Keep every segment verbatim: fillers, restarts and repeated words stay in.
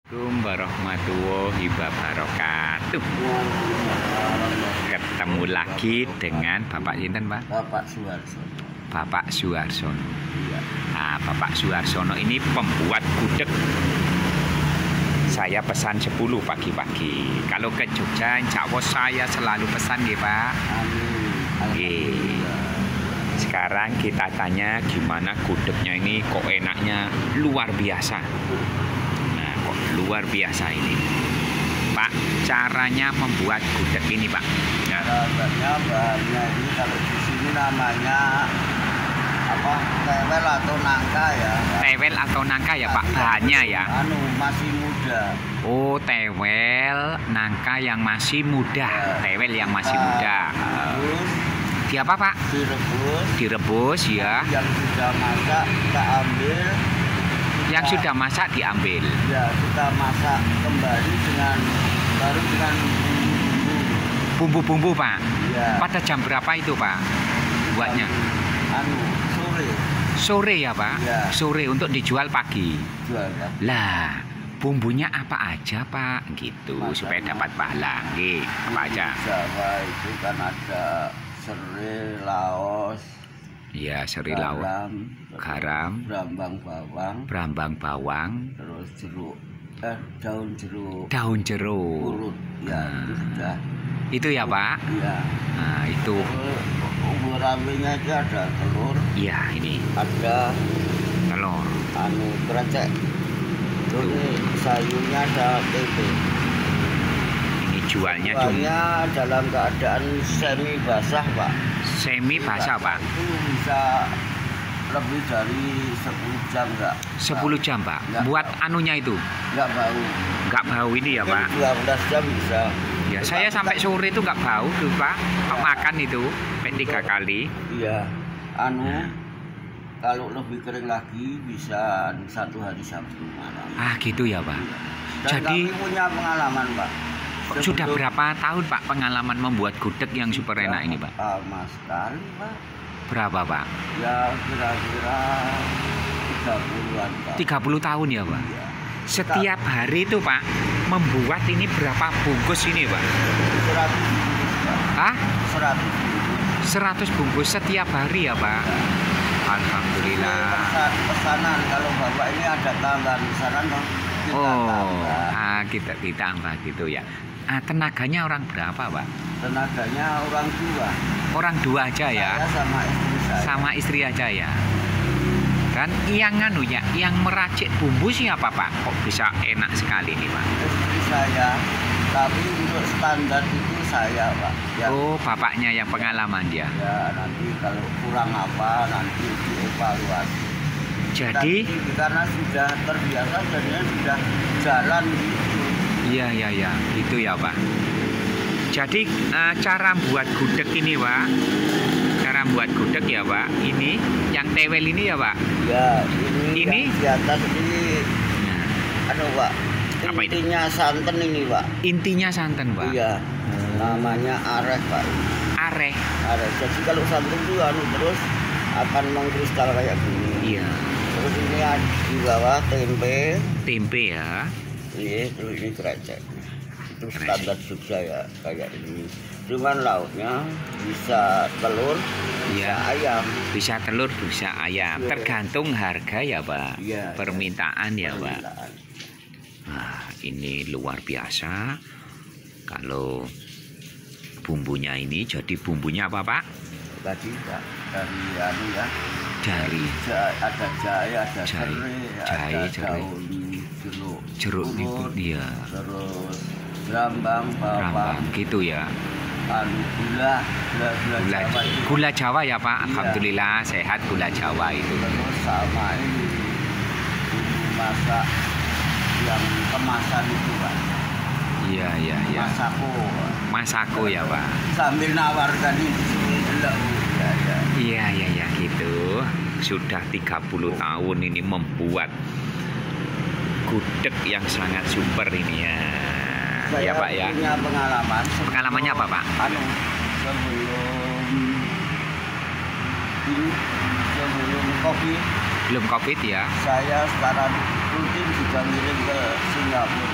Assalamualaikum warahmatullahi wabarakatuh. Ketemu lagi dengan Bapak Sinten, Pak? Bapak Suharsono. Bapak Suharsono. Iya. Nah, Bapak Suharsono ini pembuat gudeg. Saya pesan sepuluh pagi-pagi. Kalau ke Jogja, insya Allah saya selalu pesan ya, Pak. Amin. Alhamdulillah. Sekarang kita tanya gimana gudegnya ini, kok enaknya luar biasa. Nah, kok luar biasa ini, Pak. Caranya membuat gudeg ini, Pak. Caranya bahannya ini kalau di sini namanya apa? Tewel atau nangka ya. Tewel atau nangka ya, Pak. Bahannya ya. Anu masih muda. Oh, tewel nangka yang masih muda. Tewel yang masih muda. Terus Di apa, Pak? direbus. Direbus ya. Yang sudah masak kita ambil. Yang sudah masak diambil. Ya, kita masak kembali dengan baru dengan Bumbu-bumbu, Pak. ya. Pada jam berapa itu, Pak? Buatnya Anu sore sore ya, Pak? Ya. Sore untuk dijual pagi. jual ya. Lah, bumbunya apa aja, Pak? Gitu, Masaknya. supaya dapat pahala. Nggih, apa aja? Jawa itu kan ada serai, laos, Ya, seri laut, garam, garam, berambang bawang, berambang bawang, terus jeruk, eh daun jeruk, daun jeruk. urut, ya itu sudah. Itu ya, Pak? Ya. Nah, itu. Terus bumbu ramenya itu ada telur, Iya, ini ada telur. anu krecek, terus ini sayurnya ada tempe. Ini jualnya cuma Jualnya dalam keadaan semi basah, Pak. semi basah, Pak. Itu bisa lebih dari sepuluh jam enggak? sepuluh jam, Pak. Enggak. Buat anunya itu. Enggak bau. Nggak bau ini ya, Pak. dua belas jam bisa. Ya, saya sampai sore itu nggak bau tuh, Pak. Pak Ya. makan itu sampai tiga kali. Iya. Anu kalau lebih kering lagi bisa satu hari Sabtu malam. Ah, gitu ya, Pak. Dan Jadi- kami punya pengalaman, Pak. Sudah Sebelum- berapa tahun, Pak, pengalaman membuat gudeg yang super enak ini, Pak? Lama sekali, Pak. Berapa, Pak? Ya kira-kira tiga puluhan tahun. tiga puluh tahun ya, Pak? Iya. Setiap hari itu, Pak, membuat ini berapa bungkus ini, Pak? seratus bungkus, Pak. Hah? seratus bungkus. seratus bungkus setiap hari ya, Pak? Alhamdulillah. Pesan, pesanan kalau Bapak ini ada tambahan pesanan dong. Kita Oh, tambah. ah, kita ditambah gitu ya. Ah, tenaganya orang berapa, Pak? Tenaganya orang tua. Orang dua aja ya? Saya sama istri saya. Sama istri aja ya? Dan yang anu ya, yang meracik bumbu siapa, Pak? Kok bisa enak sekali nih, Pak? Istri saya. Tapi untuk standar itu saya, Pak. Ya, Oh, bapaknya yang pengalaman dia. ya nanti kalau kurang apa nanti dievaluasi. Jadi, Tapi karena sudah terbiasa jadinya sudah jalan gitu. iya, iya, iya, gitu ya, Pak. Jadi, eh, cara buat gudeg ini, Pak. Cara buat gudeg ya, Pak. Ini, yang tewel ini ya, Pak. Ya, ini, Ini? yang di atas ini Nah, anu, Pak. Apa itu? Intinya santan ini, Pak. intinya santan, Pak. Iya. Namanya areh, Pak. Areh. Areh. Jadi kalau santan itu anu terus akan mengkristal kayak gini. Iya. Terus ini ada di bawah tempe. Tempe ya. Ini terus ini krecek. Itu Krecek. standar Jogja ya kayak ini. Cuman lauknya bisa telur, bisa Iya. ayam. Bisa telur, bisa ayam. Iya. Tergantung harga ya, Pak. Iya. Permintaan ya, Pak. Permintaan. Nah, ini luar biasa. Kalau bumbunya ini, jadi bumbunya apa, Pak? Tadi Pak, dari anu ya. Dari Ja- ada jahe, ada Jahe, serai, jahe, ada serai. daun jeruk, jeruk itu, urut, iya. terus berambang, bawang, Rambang gitu ya. anu gula, gula, gula, Gula, Jawa itu. gula Jawa ya, Pak. Iya. Alhamdulillah sehat gula Jawa itu. Terus sama ini bumbu masak yang kemasan itu, Pak. Iya, iya, iya. Masako. Masako ya, Pak. Sambil nawarkan ini sini delok. Ya, ya. Iya, iya, iya gitu. Sudah tiga puluh tahun ini membuat gudeg yang sangat super ini ya. Saya Ya, Pak ya. punya pengalaman. sebelum- Pengalamannya apa, Pak? Anu, sebelum ini, sebelum kopi, Belum Covid ya. saya sekarang rutin juga ngirim ke Singapura.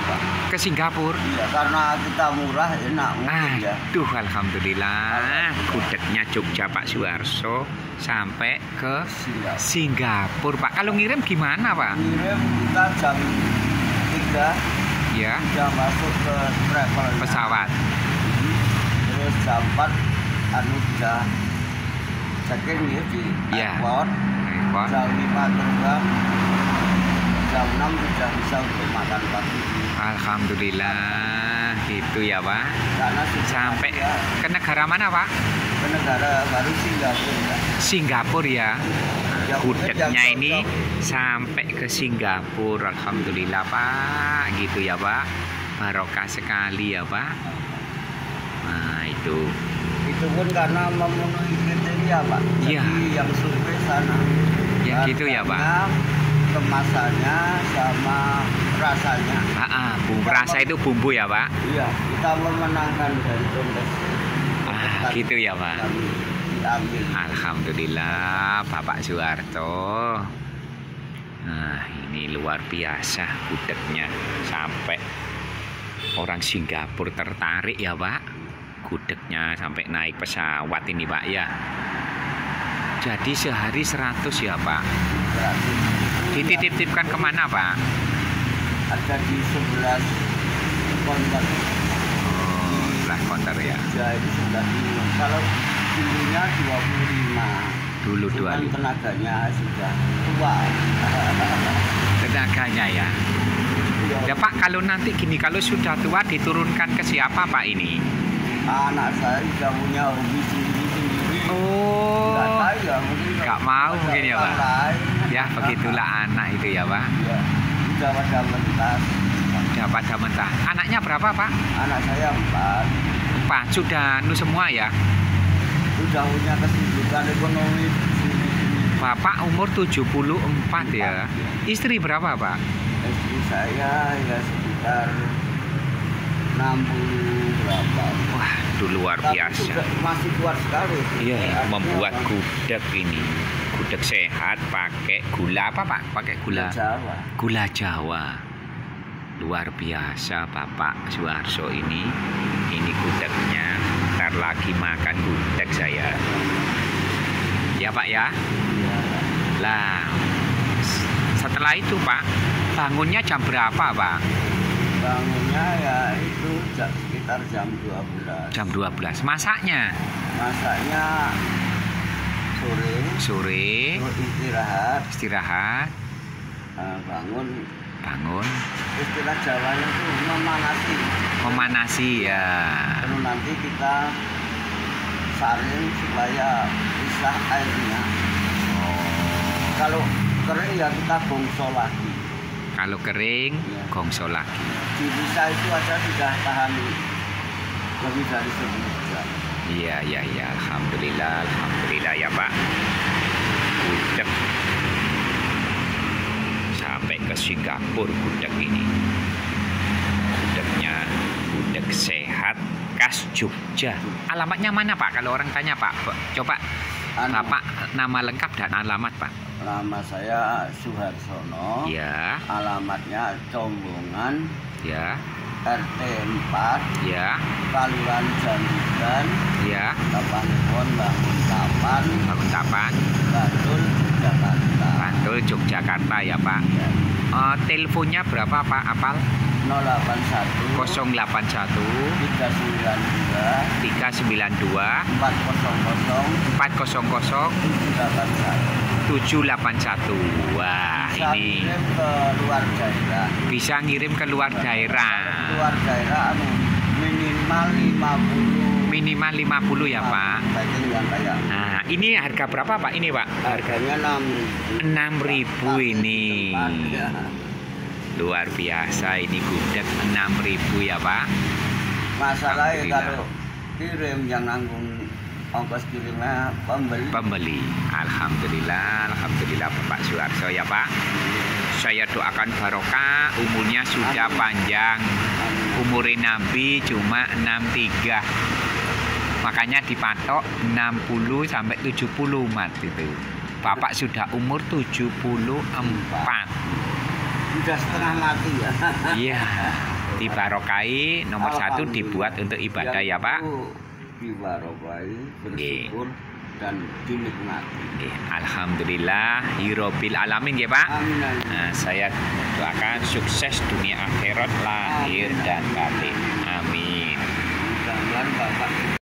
ke Singapura. Iya, karena kita murah enak mungkin ya. Aduh, alhamdulillah. Gudegnya Jogja Pak Suharso sampai ke Singapura. Singapura, Pak. Kalau ngirim gimana, Pak? Ngirim kita jam tiga Ya, sudah masuk ke travel pesawat. Terus jam empat anu sudah check-in ya di Iya. airport. Repot. Jam lima terbang. Jam enam sudah bisa untuk makan pagi. Alhamdulillah, gitu ya, Pak. Karena sudah Sampai ya, ke negara mana, Pak? ke negara baru Singapura. Ya. Singapura ya. Yang Gudegnya yang ini cocok. sampai ke Singapura. Alhamdulillah, Pak. Gitu ya, Pak. Barokah sekali ya, Pak. Nah, itu. Itu pun karena memenuhi kriteria, Pak. Iya. Jadi yang survei sana. Ya, gitu ya, Pak. Harganya, kemasannya sama rasanya. Ah, ah, bumbu rasa itu bumbu ya, Pak. Iya, kita memenangkan dari kontes. Ah, gitu ya, Pak. Kami diambil. Alhamdulillah, Bapak Suharto. Nah, ini luar biasa gudegnya. Sampai orang Singapura tertarik ya, Pak. Gudegnya sampai naik pesawat ini, Pak ya. Jadi sehari seratus ya, Pak. Dititip-tipkan kemana, Pak? Ada di sebelas konter. Oh, sebelah konter ya. Jadi sudah di kalau dulunya dua puluh lima. Dulu dua Cuman puluh lima. tenaganya sudah tua. Tenaganya ya. Ya, Pak, kalau nanti gini, kalau sudah tua diturunkan ke siapa, Pak, ini? Anak saya sudah punya hobi sendiri-sendiri. Oh, Nggak tahu ya, mungkin nggak mau ada mungkin ya, orang Pak? lain. Ya, begitulah anak itu ya, Pak. Ya, sudah pada mentas. Sudah pada mentah. Anaknya berapa, Pak? Anak saya empat. Pak, sudah nu semua ya? Sudah punya kesibukan ekonomi sendiri. Bapak umur tujuh puluh empat ya. Istri berapa, Pak? Istri saya ya sekitar enam puluh berapa. Wah, itu luar Tapi biasa. sudah masih kuat sekali. Iya, Artinya membuat apa? gudeg ini. Gudeg sehat pakai gula apa, Pak? Pakai gula Jawa. gula Jawa. Luar biasa Bapak Suharso ini. Ini gudegnya. Ntar lagi makan gudeg saya. Ya, Pak ya. Ya. Lah, s- setelah itu, Pak, bangunnya jam berapa, Pak? Bangunnya ya itu jam, sekitar jam dua belas. Jam dua belas. Masaknya Masaknya sore. sore, Terus istirahat. istirahat, Nah, bangun. bangun, Istilah Jawanya itu memanasi. memanasi ya. Terus nanti kita saring supaya pisah airnya. Oh, Kalau kering ya kita gongso lagi. kalau kering, Ya. gongso lagi. Di pisah itu aja sudah tahan lebih dari sepuluh jam. Iya, iya, iya. Alhamdulillah, alhamdulillah ya, Pak. Gudeg sampai ke Singapura gudeg ini. Gudegnya gudeg sehat khas Jogja. Alamatnya mana, Pak? Kalau orang tanya, Pak, coba Anu, Bapak nama lengkap dan alamat, Pak. nama saya Suharsono. Ya, Alamatnya Combongan, ya, R T empat, ya, Paluan Jandukan, ya. Kapanewon Bangun Tapan, Bangun Tapan, Bantul, Jakarta. Bantul, Yogyakarta ya, Pak. Ya. Eh, teleponnya berapa, Pak? Apal? nol delapan satu nol delapan satu tiga sembilan dua tiga sembilan dua empat nol nol empat nol nol tujuh delapan satu. tujuh delapan satu. Wah, Bisa ini kirim ke luar daerah. bisa ngirim ke luar daerah. Luar daerah anu minimal lima puluh. Minimal lima puluh ya, Pak. Packing yang kayak Nah, ini harga berapa, Pak? Ini, Pak. harganya enam enam ribu ini. Ya. Luar biasa ini gudeg enam ribu ya, Pak. Masalahnya Alhamdulillah. kalau kirim yang nanggung ongkos kirimnya pembeli. Pembeli. Alhamdulillah, alhamdulillah Bapak Suharso ya, Pak. Saya doakan barokah, umurnya sudah panjang. Umurnya Nabi cuma enam puluh tiga. Makanya dipatok enam puluh sampai tujuh puluh umat itu. Bapak sudah umur tujuh puluh empat. Sudah setengah mati ya. Iya. dibarokai, nomor satu dibuat untuk ibadah ya Pak. Dibarokai, bersyukur dan dinikmati. Oke, alhamdulillah hirobil alamin ya Pak. Amin. Nah, saya doakan sukses dunia akhirat lahir dan batin. Amin. Mudah-mudahan Bapak